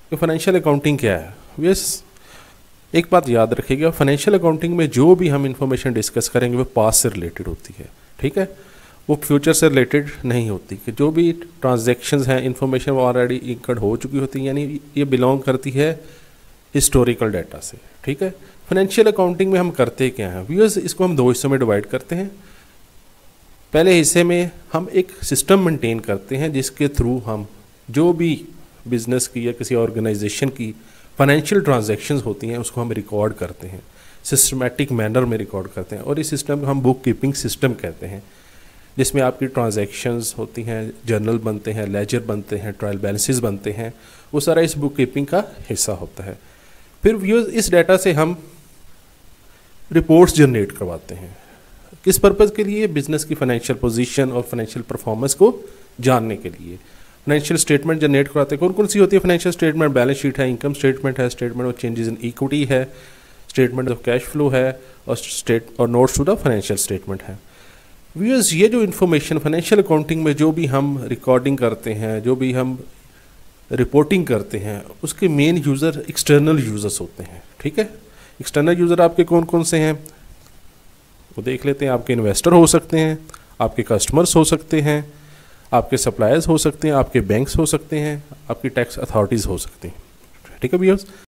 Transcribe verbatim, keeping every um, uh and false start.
कि financial accounting क्या है। यस, एक बात याद रखिएगा, फाइनेंशियल अकाउंटिंग में जो भी हम इंफॉर्मेशन डिस्कस करेंगे वो पास्ट से रिलेटेड होती है, ठीक है, वो फ्यूचर से रिलेटेड नहीं होती। कि जो भी ट्रांजैक्शंस हैं, इंफॉर्मेशन वो ऑलरेडी इनकर्ड हो चुकी होती है, यानी ये बिलोंग करती है हिस्टोरिकल डाटा से, ठीक है। फाइनेंशियल अकाउंटिंग में हम करते क्या हैं व्यूअर्स, इसको हम दो हिस्सों में डिवाइड करते हैं। पहले हिस्से में हम एक सिस्टम मेंटेन करते हैं जिसके थ्रू हम जो भी बिजनेस की या किसी ऑर्गेनाइजेशन की फाइनेंशियल ट्रांजैक्शंस होती हैं उसको हम रिकॉर्ड करते हैं, सिस्टमैटिक मैनर में रिकॉर्ड करते हैं। और इस सिस्टम को हम बुक कीपिंग सिस्टम कहते हैं, जिसमें आपकी ट्रांजैक्शंस होती हैं, जर्नल बनते हैं, लेजर बनते हैं, ट्रायल बैलेंसेस बनते हैं, वो सारा इस बुक कीपिंग का हिस्सा होता है। फिर व्यूअर्स इस डाटा से हम रिपोर्ट्स जनरेट करवाते हैं। किस पर्पज़ के लिए? बिजनेस की फाइनेंशियल पोजीशन और फाइनेंशियल परफॉर्मेंस को जानने के लिए। फाइनेंशियल स्टेटमेंट जनरेट करवाते हैं। कौन कौन सी होती है फाइनेंशियल स्टेटमेंट? बैलेंस शीट है, इनकम स्टेटमेंट है, statement of changes in equity है, स्टेटमेंट ऑफ कैश फ्लो है, और स्टेट और notes to the financial statement है। व्यूअर्स ये जो इन्फॉर्मेशन फाइनेंशियल अकाउंटिंग में जो भी हम रिकॉर्डिंग करते हैं, जो भी हम रिपोर्टिंग करते हैं, उसके मेन यूज़र एक्सटर्नल यूज़र्स होते हैं, ठीक है। एक्सटर्नल यूज़र आपके कौन कौन से हैं वो देख लेते हैं। आपके इन्वेस्टर हो सकते हैं, आपके कस्टमर्स हो सकते हैं, आपके सप्लायर्स हो सकते हैं, आपके बैंक्स हो सकते हैं, आपकी टैक्स अथॉरिटीज़ हो सकती हैं, ठीक है व्यूअर्स।